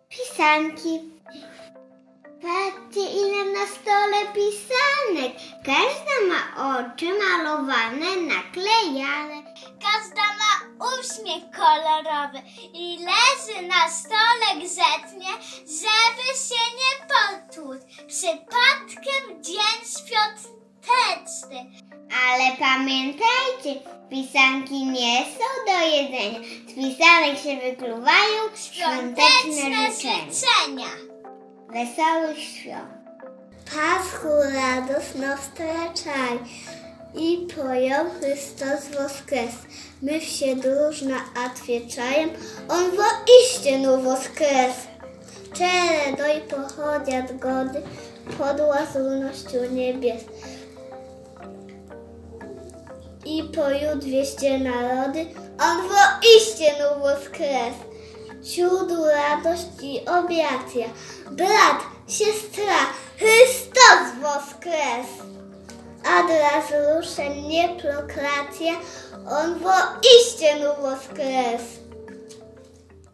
Pisanki. Patrzcie, ile na stole pisanek. Każda ma oczy malowane, naklejane. Każda ma uśmiech kolorowy i leży na stole grzecznie, żeby się nie potłuc. Przypadkiem dzień świąteczny. Ale pamiętajcie, pisanki nie są do jedzenia. Z pisanek się wykluwają świąteczne życzenia. Wesołych świąt. Paschu radość nostraczaj i pojął Chrystus woskres. My się drużno отвечаем, On woistину воскрес. Czere i pochodziat gody pod łazurnością niebies. I poют wieście narody, On woistину воскрес. Чуду, radość i obracja. Brat, siostra, Chrystus woskres. Ad razruszenie proklacja, On woistину воскрес.